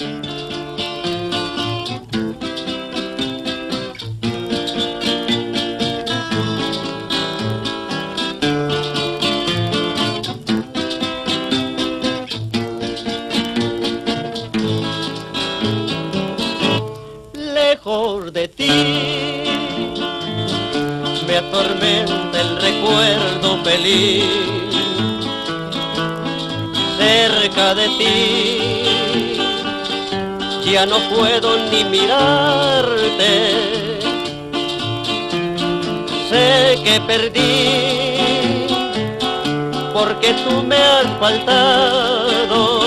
Lejos de ti me atormenta el recuerdo feliz. Cerca de ti ya no puedo ni mirarte. Sé que perdí porque tú me has faltado,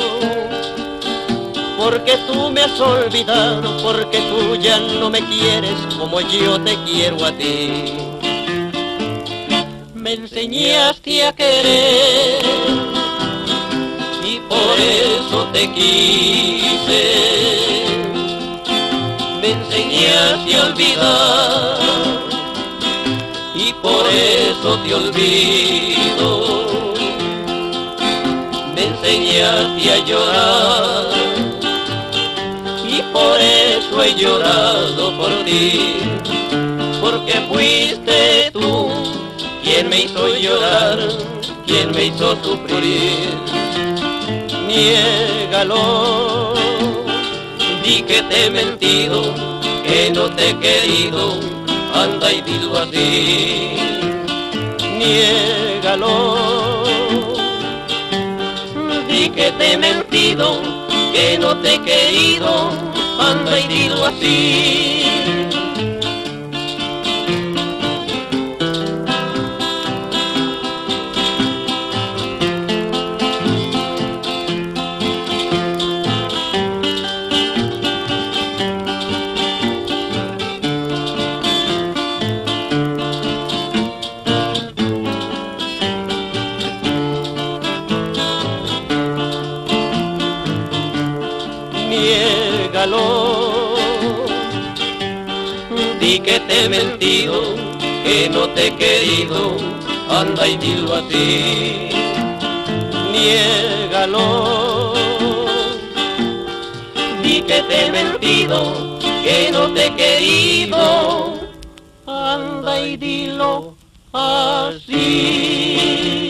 porque tú me has olvidado, porque tú ya no me quieres como yo te quiero a ti. Me enseñaste a querer y por eso te quise. Me enseñaste a olvidar y por eso te olvido. Me enseñaste a llorar y por eso he llorado por ti, porque fuiste tú quien me hizo llorar, quien me hizo sufrir. Niégalo, di que te he mentido, que no te he querido, anda y dilo así. Niégalo, di que te he mentido, que no te he querido, anda y dilo así. Niégalo, di que te he mentido, que no te he querido, anda y dilo así. Niégalo, di que te he mentido, que no te he querido, anda y dilo así.